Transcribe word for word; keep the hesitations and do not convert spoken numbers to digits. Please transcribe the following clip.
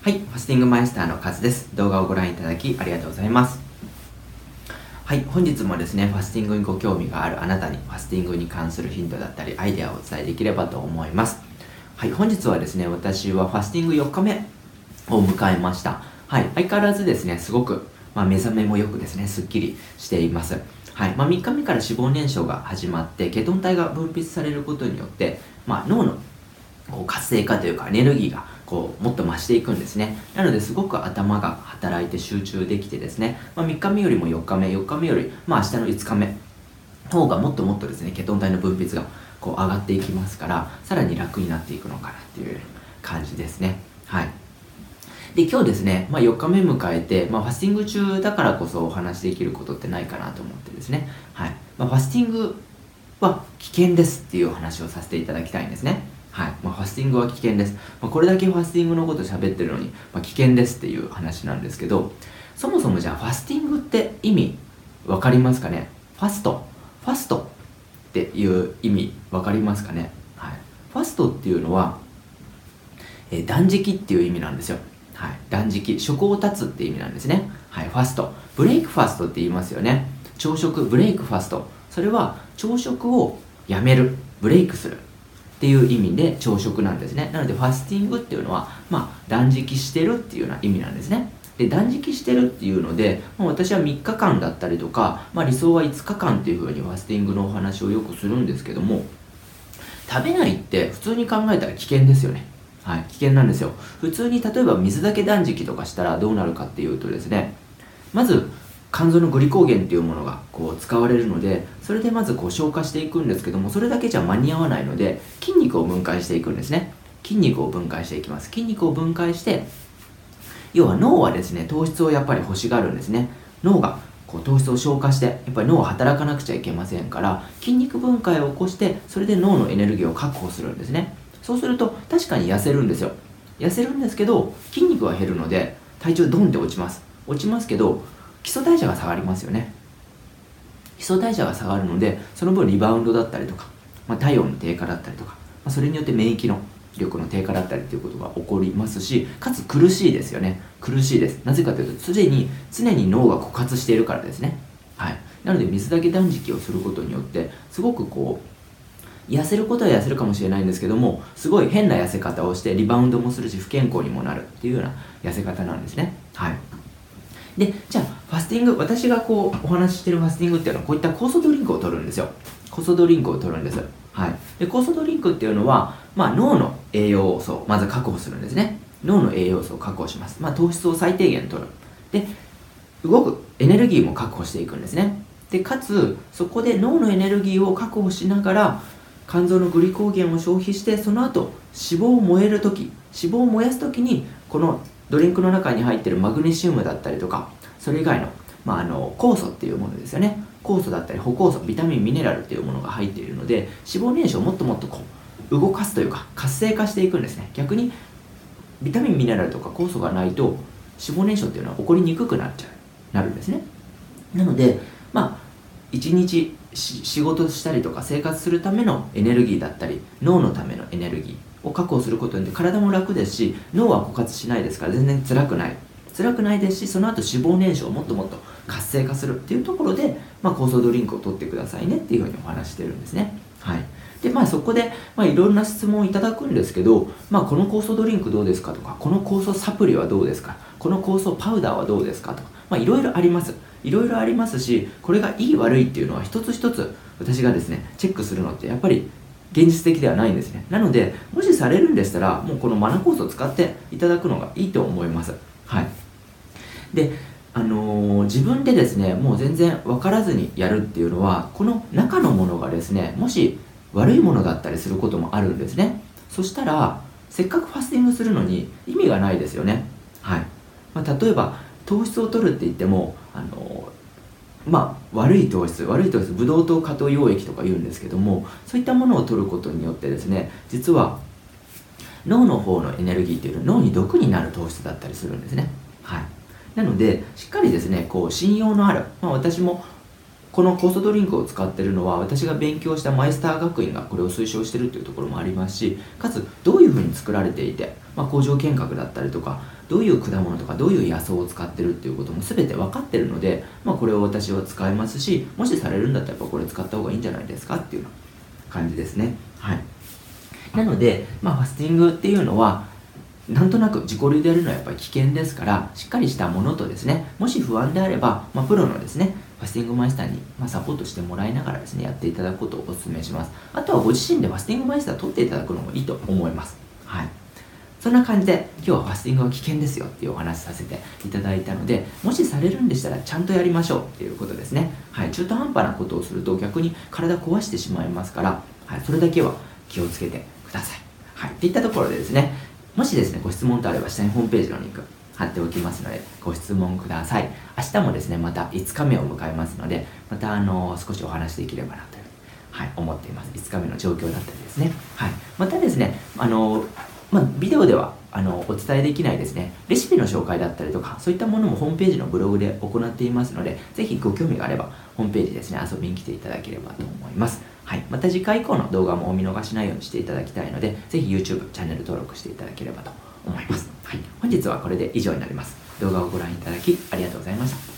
はい、ファスティングマイスターのカズです。動画をご覧いただきありがとうございます。はい、本日もですね、ファスティングにご興味があるあなたに、ファスティングに関するヒントだったり、アイデアをお伝えできればと思います。はい、本日はですね、私はファスティングよっかめを迎えました。はい、相変わらずですね、すごく、まあ、目覚めもよくですね、すっきりしています。はい、まあ、みっかめから脂肪燃焼が始まって、ケトン体が分泌されることによって、まあ、脳のこう活性化というかエネルギーがこうもっと増していくんですね。なのですごく頭が働いて集中できてですね、まあ、みっかめよりもよっかめ、よっかめより、まあ、明日のいつかめの方がもっともっとですね、ケトン体の分泌がこう上がっていきますから、さらに楽になっていくのかなっていう感じですね。はい。で、今日ですね、まあ、よっかめ迎えて、まあ、ファスティング中だからこそお話しできることってないかなと思ってですね、はい。まあ、ファスティングは危険ですっていうお話をさせていただきたいんですね。はい。まあ、ファスティングは危険です。まあ、これだけファスティングのこと喋ってるのに、まあ、危険ですっていう話なんですけど、そもそもじゃあファスティングって意味わかりますかね？ファスト。ファストっていう意味わかりますかね？はい。ファストっていうのは、えー、断食っていう意味なんですよ。はい。断食。食を断つって意味なんですね。はい。ファスト。ブレイクファストって言いますよね。朝食、ブレイクファスト。それは朝食をやめる。ブレイクする。っていう意味で朝食なんですね。なのでファスティングっていうのは、まあ、断食してるっていうような意味なんですね。で、断食してるっていうので、まあ、私はみっかかんだったりとか、まあ、理想はいつかかんっていうふうにファスティングのお話をよくするんですけども、食べないって普通に考えたら危険ですよね。はい、危険なんですよ。普通に例えば水だけ断食とかしたらどうなるかっていうとですね、まず肝臓のグリコーゲンっていうものがこう使われるので、それでまずこう消化していくんですけども、それだけじゃ間に合わないので筋肉を分解していくんですね。筋肉を分解していきます。筋肉を分解して、要は脳はですね、糖質をやっぱり欲しがるんですね。脳がこう糖質を消化して、やっぱり脳は働かなくちゃいけませんから、筋肉分解を起こして、それで脳のエネルギーを確保するんですね。そうすると確かに痩せるんですよ。痩せるんですけど、筋肉は減るので体重ドンって落ちます。落ちますけど、基礎代謝が下がりますよね。基礎代謝が下がるので、その分リバウンドだったりとか、まあ、体温の低下だったりとか、まあ、それによって免疫の力の低下だったりということが起こりますし、かつ苦しいですよね。苦しいです。なぜかというと、常に常に脳が枯渇しているからですね。はい。なので水だけ断食をすることによって、すごくこう痩せることは痩せるかもしれないんですけども、すごい変な痩せ方をしてリバウンドもするし不健康にもなるっていうような痩せ方なんですね。はい。で、じゃあファスティング、私がこうお話ししてるファスティングっていうのはこういった酵素ドリンクを取るんですよ。酵素ドリンクを取るんです。はい。で、酵素ドリンクっていうのは、まあ、脳の栄養素をまず確保するんですね。脳の栄養素を確保します。まあ、糖質を最低限取る。で、動くエネルギーも確保していくんですね。で、かつそこで脳のエネルギーを確保しながら肝臓のグリコーゲンを消費して、その後脂肪を燃えるとき、脂肪を燃やすときにこのドリンクの中に入っているマグネシウムだったりとか、それ以外の、まあ、あの酵素っていうものですよね。酵素だったり補酵素、ビタミン、ミネラルっていうものが入っているので、脂肪燃焼をもっともっとこう動かすというか活性化していくんですね。逆にビタミン、ミネラルとか酵素がないと脂肪燃焼っていうのは起こりにくくなっちゃうなるんですね。なので、まあ一日仕事したりとか生活するためのエネルギーだったり、脳のためのエネルギーを確保することによって体も楽ですし、脳は枯渇しないですから全然辛くない辛くないですし、その後脂肪燃焼をもっともっと活性化するっていうところで、まあ、酵素ドリンクを取ってくださいねっていうふうにお話してるんですね。はい。で、まあそこで、まあ、いろんな質問をいただくんですけど、まあ、この酵素ドリンクどうですかとか、この酵素サプリはどうですか、この酵素パウダーはどうですかとか、まあ、いろいろあります。いろいろありますし、これがいい悪いっていうのは一つ一つ私がですね、チェックするのってやっぱり現実的ではないんですね。なので、もしされるんでしたら、もうこのマナ酵素を使っていただくのがいいと思います。はい。で、あのー、自分でですね、もう全然分からずにやるっていうのは、この中のものがですね、もし悪いものだったりすることもあるんですね。そしたら、せっかくファスティングするのに意味がないですよね。はい。まあ、例えば、糖質を取るって言っても、あのー、まあ、悪い糖質、悪い糖質、ブドウ糖、果糖溶液とか言うんですけども、そういったものを取ることによってですね、実は脳の方のエネルギーっていうのは脳に毒になる糖質だったりするんですね。はい。なので、しっかりですね、こう信用のある、まあ、私もこの酵素ドリンクを使ってるのは私が勉強したマイスター学院がこれを推奨してるっていうところもありますし、かつどういうふうに作られていて、まあ、工場見学だったりとかどういう果物とかどういう野草を使ってるっていうことも全て分かってるので、まあ、これを私は使いますし、もしされるんだったらやっぱこれ使った方がいいんじゃないですかっていう感じですね。はい。なので、まあ、ファスティングっていうのはなんとなく自己流でやるのはやっぱり危険ですから、しっかりしたものとですね、もし不安であれば、まあ、プロのですねファスティングマイスターに、まあ、サポートしてもらいながらですねやっていただくことをお勧めします。あとはご自身でファスティングマイスター取っていただくのもいいと思います。はい。そんな感じで今日はファスティングは危険ですよっていうお話させていただいたので、もしされるんでしたらちゃんとやりましょうっていうことですね。はい。中途半端なことをすると逆に体壊してしまいますから、はい、それだけは気をつけてください。はい。っていったところでですね、もしですねご質問とあれば下にホームページのリンク貼っておきますのでご質問ください。明日もですねまたいつかめを迎えますので、またあの少しお話できればなという、はい、思っています。いつかめの状況だったりですね。はい。またですねあのまあ、ビデオではあのお伝えできないですねレシピの紹介だったりとかそういったものもホームページのブログで行っていますので、ぜひご興味があればホームページですね遊びに来ていただければと思います。はい、また次回以降の動画もお見逃しないようにしていただきたいので、ぜひ YouTube チャンネル登録していただければと思います。はい、本日はこれで以上になります。動画をご覧いただきありがとうございました。